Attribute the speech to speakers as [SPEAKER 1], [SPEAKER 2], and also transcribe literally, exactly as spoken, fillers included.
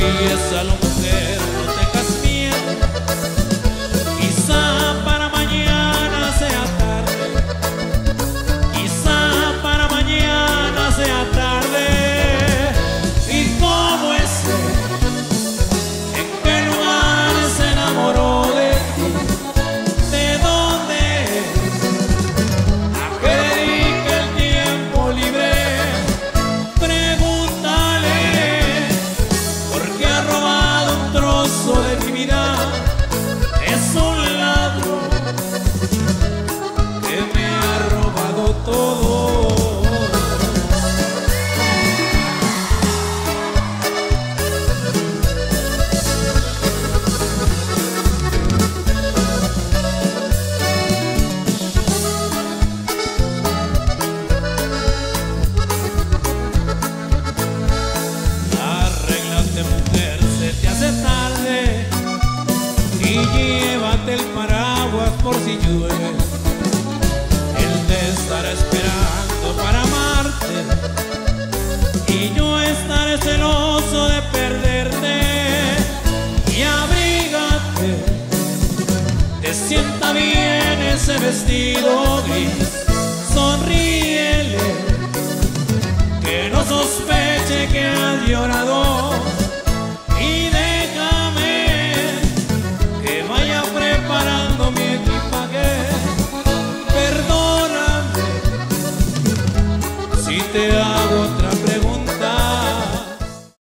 [SPEAKER 1] Confiésalo, mujer, no tengas miedo. Quizá para mañana sea tarde, quizá para mañana sea tarde. ¿Y cómo es él? ¿En qué lugar se enamoró de ti? ¿De dónde es? ¿A qué dedica el tiempo libre? Pregúntale, porque ha robado un trozo de mi vida. Es un ladrón que me ha robado todo. Arréglate, mujer, se te hace tarde, y llévate el paraguas por si llueve. Él te estará esperando para amarte, y yo estaré celoso de perderte. Y abrígate, te sienta bien ese vestido gris. Sonríele, que no sospeche que has llorado.